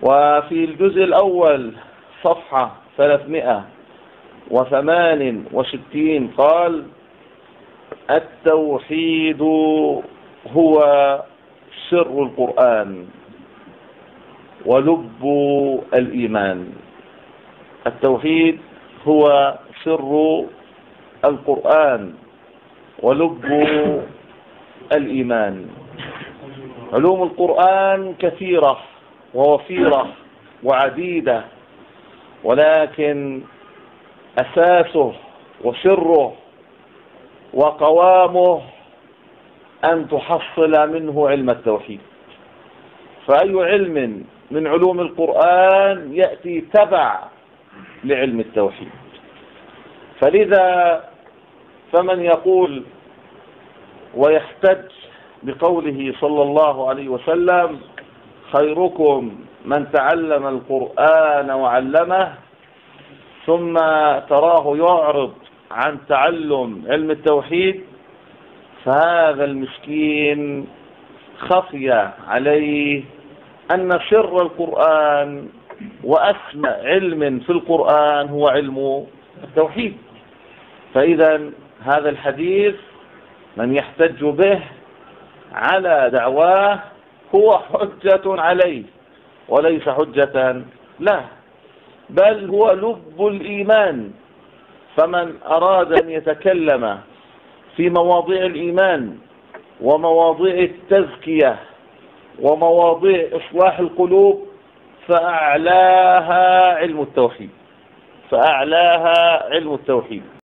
وفي الجزء الأول صفحة 368 قال: التوحيد هو سر القرآن ولب الإيمان. التوحيد هو سر القرآن ولب الإيمان. علوم القرآن كثيرة ووفيرة وعديدة، ولكن أساسه وسره وقوامه أن تحصل منه علم التوحيد. فأي علم من علوم القرآن يأتي تبع لعلم التوحيد. فلذا فمن يقول ويحتج بقوله صلى الله عليه وسلم: خيركم من تعلم القرآن وعلمه، ثم تراه يعرض عن تعلم علم التوحيد، فهذا المسكين خفي عليه أن سر القرآن وأسمى علم في القرآن هو علم التوحيد. فإذا هذا الحديث من يحتج به على دعواه هو حجة عليه وليس حجة له، بل هو لب الإيمان. فمن أراد أن يتكلم في مواضيع الإيمان ومواضيع التزكية ومواضيع إصلاح القلوب فأعلاها علم التوحيد.